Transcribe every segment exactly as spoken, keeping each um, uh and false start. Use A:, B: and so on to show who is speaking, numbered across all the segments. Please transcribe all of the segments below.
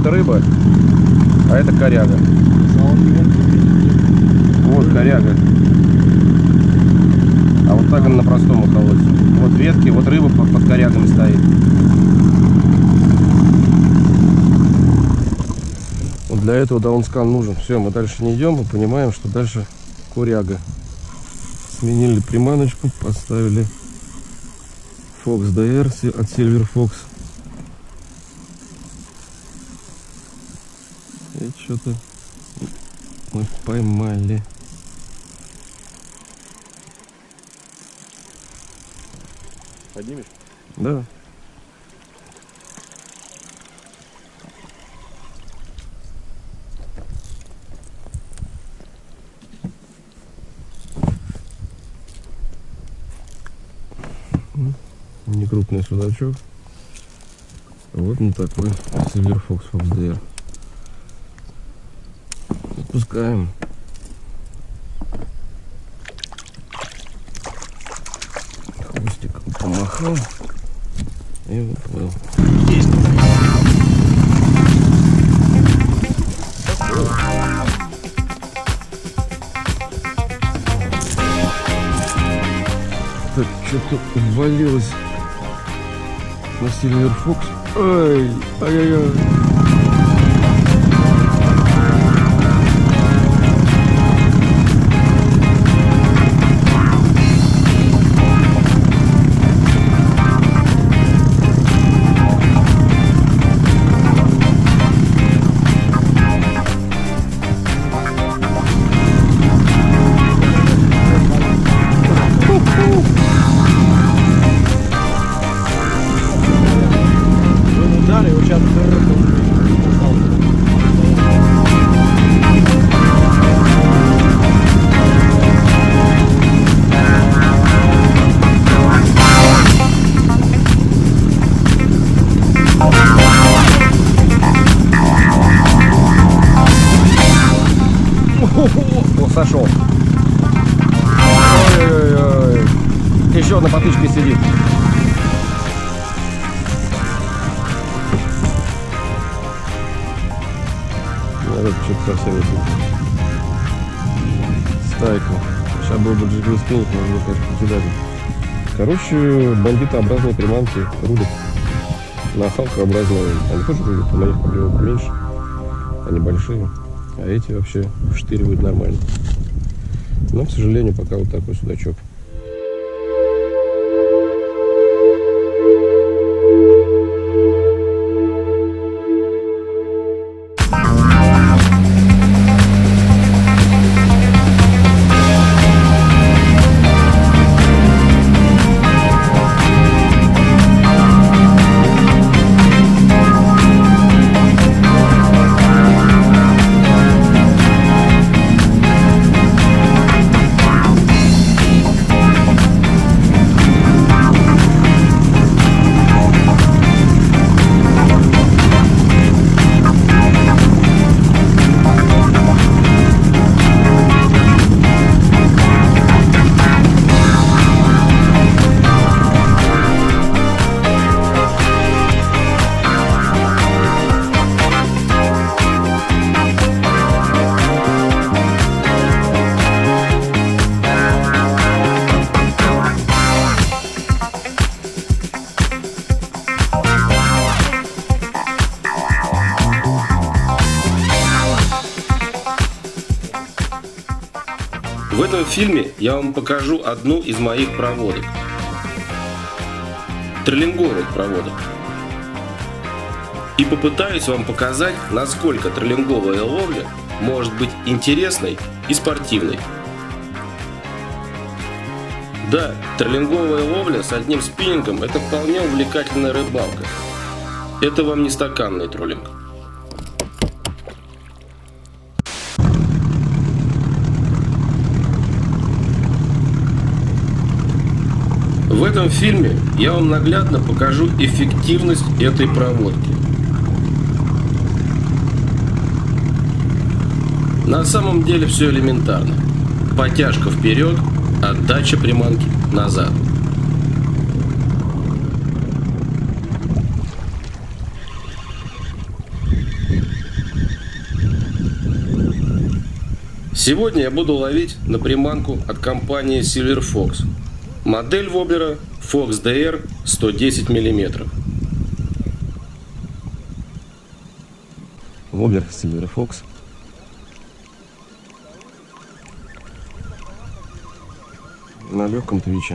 A: это рыба, а это коряга. Вот коряга. А вот так он на простом охолоте. Вот ветки, вот рыба под, под корягами стоит. Вот для этого даунскан нужен. Все, мы дальше не идем, мы понимаем, что дальше коряга. Сменили приманочку, поставили Fox ди ар от Silver Fox. И что-то мы поймали.
B: Поднимешь?
A: Да. Не крупный судачок. Вот на такой Silver Fox Fox ди ар. Отпускаем. Хвостиком помахал и уплыл. Есть. Так, что-то ввалилось на Silver Fox. Ай, ай-яй-яй. Сошел. Ой-ой-ой. Еще одна потычка сидит. Это что-то совсем не будет. Стайка. Сейчас был бы джигл спиннинг, но мне, конечно, покидали. Короче, бандитообразные приманки рулят. Нахалкообразные. Они тоже рулят, но их поклевок меньше. Они большие. А эти вообще вштыривают нормально. Но, к сожалению, пока вот такой судачок.
C: В этом фильме я вам покажу одну из моих проводок. Троллинговых проводок. И попытаюсь вам показать, насколько троллинговая ловля может быть интересной и спортивной. Да, троллинговая ловля с одним спиннингом – это вполне увлекательная рыбалка. Это вам не стаканный троллинг. В этом фильме я вам наглядно покажу эффективность этой проводки. На самом деле все элементарно. Потяжка вперед, отдача приманки назад. Сегодня я буду ловить на приманку от компании Silver Fox. Модель воблера Fox ди ар сто десять миллиметров.
A: Воблер Silver Fox. На легком твиче.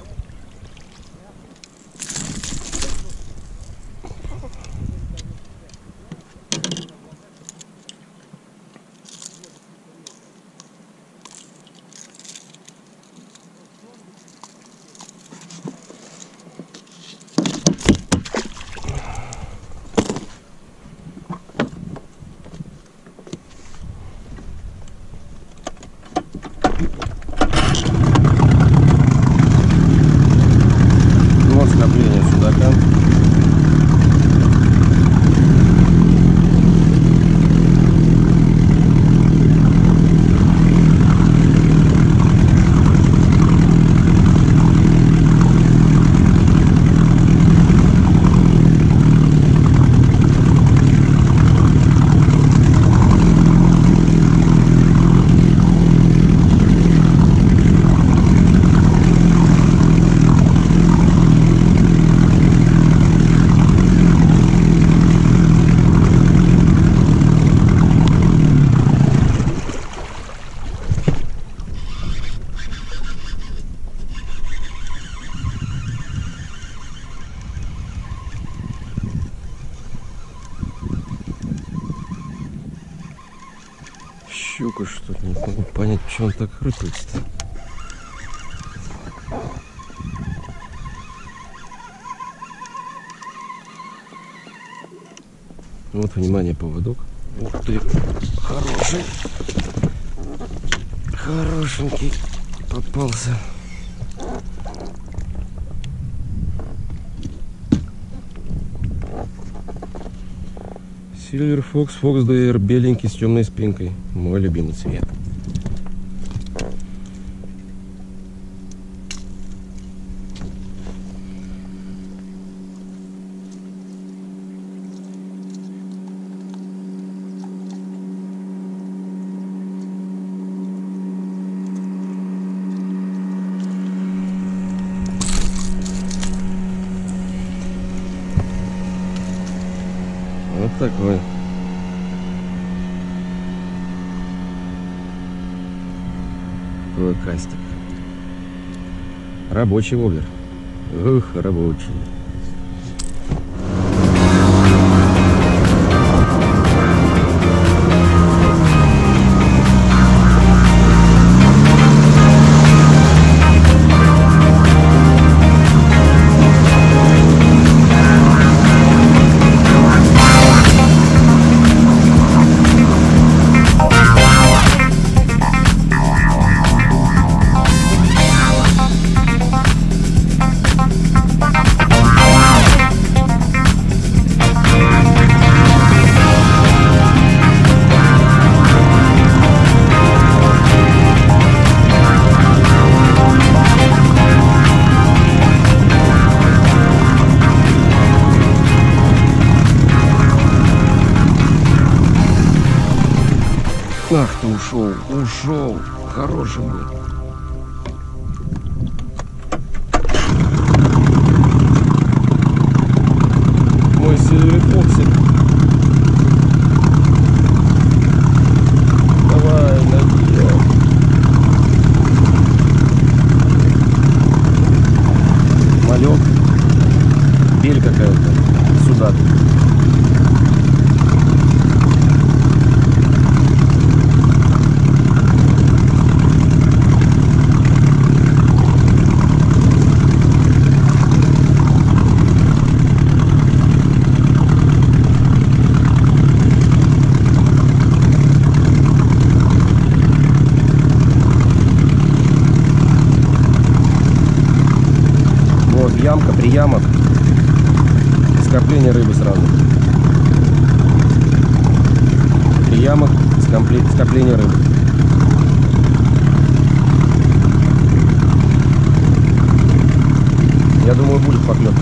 A: Скопление судака. Щука, что ли? Не могу понять, почему он так рыпается-то. Вот, внимание, поводок. Ух ты, хороший. Хорошенький попался. Silver Fox, Fox ди ар, беленький с темной спинкой. Мой любимый цвет. Вот такой. Такой кастик. Рабочий воблер. Ух, рабочий. Ах ты, ушел, ушел. Хороший был. Мой Silver Fox. Давай, ноги. Малек. Бель какая-то. Судак. Ямка, приямок, скопление рыбы сразу. Приямок, скопление рыбы. Я думаю, будет поклёв.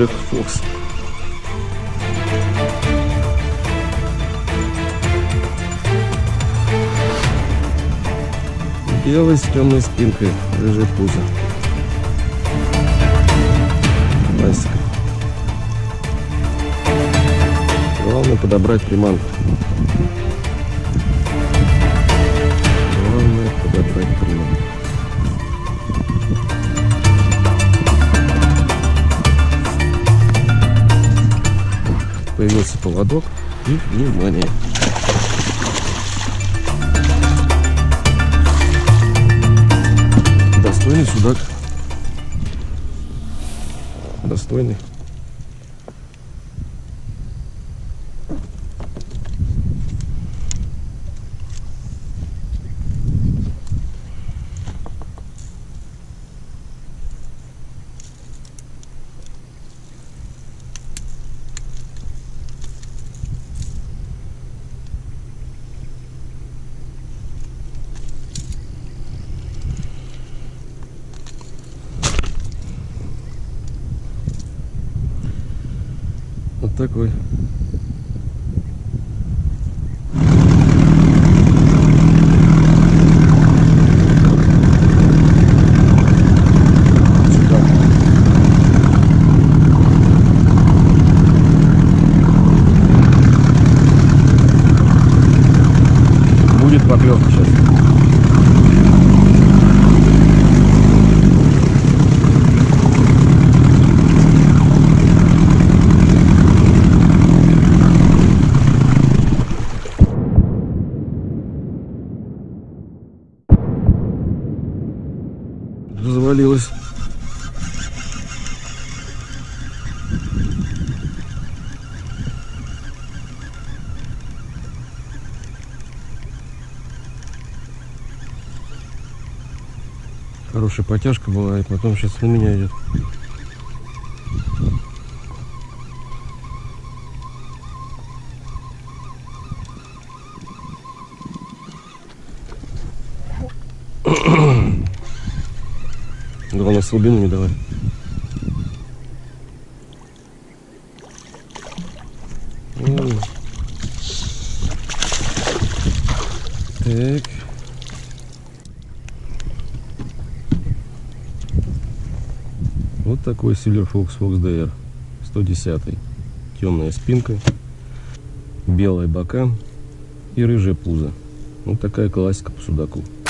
A: Black Fox. Белый с темной спинкой, рыжий пузо. Классика. Главное подобрать приманку. Главное подобрать приманку. Появился поводок и внимание. Достойный судак. Достойный. Вот такой. Будет поклевка сейчас. Завалилась. Хорошая потяжка была, и потом сейчас на меня идет. Главное, слабину не давай. Так. Вот такой Silver Fox Fox ди ар сто десять. Темная спинка, белые бока и рыжее пузо. Вот такая классика по судаку.